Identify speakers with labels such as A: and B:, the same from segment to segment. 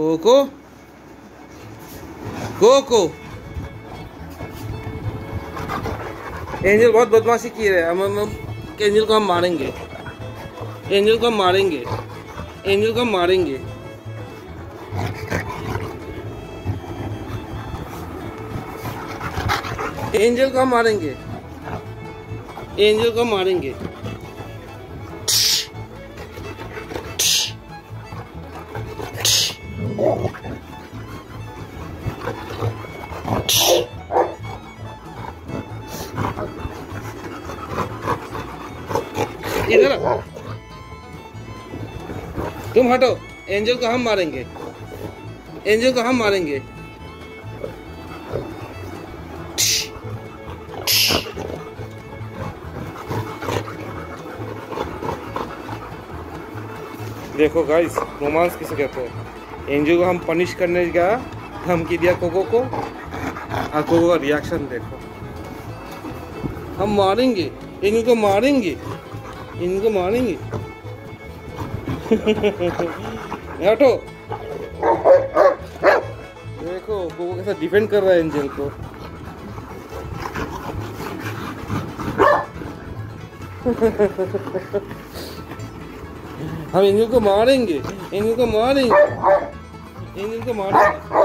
A: Cocoa cocoa. Angel बहुत बदमाशी की है। हम एंजल को हम मारेंगे। एंजल को हम मारेंगे। एंजल को हम मारेंगे। एंजल को हम मारेंगे। एंजल को मारेंगे। इधर तुम हटो। एंजल को हम मारेंगे। एंजल को हम मारेंगे। देखो गाइस, रोमांस किसे कहते हैं। एंजल को हम पनिश करने का धमकी दिया कोको को, और कोको का रिएक्शन देखो। हम मारेंगे, इनको मारेंगे, इनको मारेंगे। हटो। देखो कोको कैसा डिफेंड कर रहा है एंजल को। हम एंजल को मारेंगे। एंजल को मारेंगे। एंजल को मारेंगे।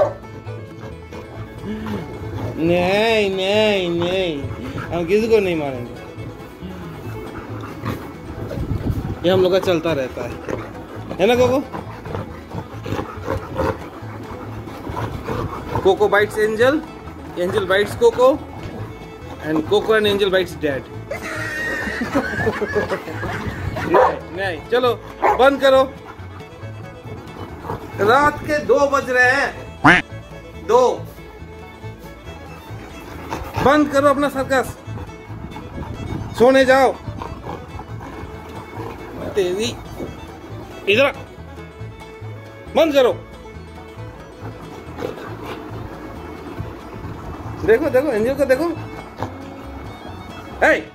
A: नहीं नहीं नहीं, हम किसी को नहीं मारेंगे। ये हम लोग का चलता रहता है ना Coco. Coco bites Angel, Angel bites Coco, and Coco and Angel bites dad. नहीं नहीं, चलो बंद करो। रात के 2 बज रहे हैं। 2 बंद करो अपना सर्कस। सोने जाओ। तेरी इधर बंद करो। देखो देखो एंजल को देखो। हे,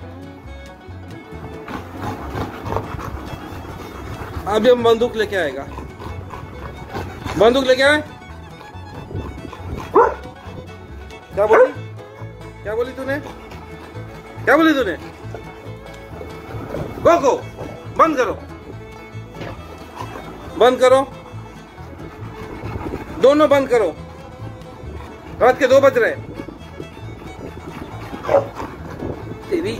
A: अभी हम बंदूक लेके आएगा। बंदूक लेके आए। क्या बोली? क्या बोली तूने? क्या बोली तूने? कोको बंद करो। बंद करो। दोनों बंद करो। रात के 2 बज रहे। तेरी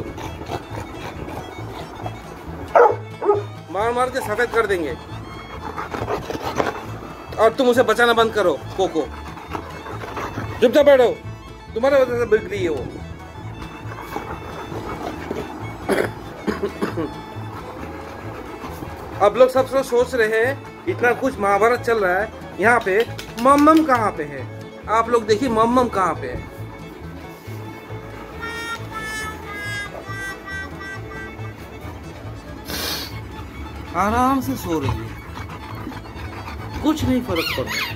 A: मार मार के सफेद कर देंगे। और तुम उसे बचाना बंद करो कोको। चुपचाप बैठो, तुम्हारे वजह से बिगड़ी है वो। अब लोग सब सोच रहे हैं इतना कुछ महाभारत चल रहा है, यहाँ पे मम्मम कहाँ पे है। आप लोग देखिए मम्मम कहाँ पे है। आराम से सो रही है, कुछ नहीं फर्क पड़ता।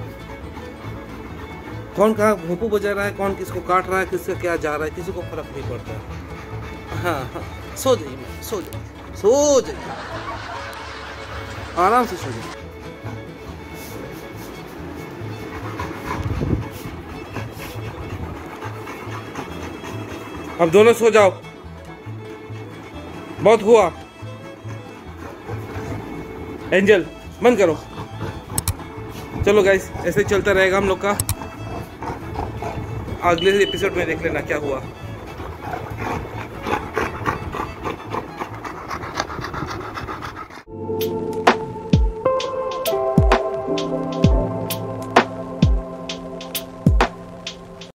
A: कौन कहाँ भोंपू बजा रहा है, कौन किसको काट रहा है, किसका क्या जा रहा है, किसी को फर्क नहीं पड़ता। हाँ हाँ, सो जाइए, सो जाइए, सो जाइए, आराम से सो जाइए। अब दोनों सो जाओ, बहुत हुआ। एंजल बंद करो। चलो गाइस, ऐसे ही चलता रहेगा हम लोग का। अगले एपिसोड में देख लेना क्या हुआ।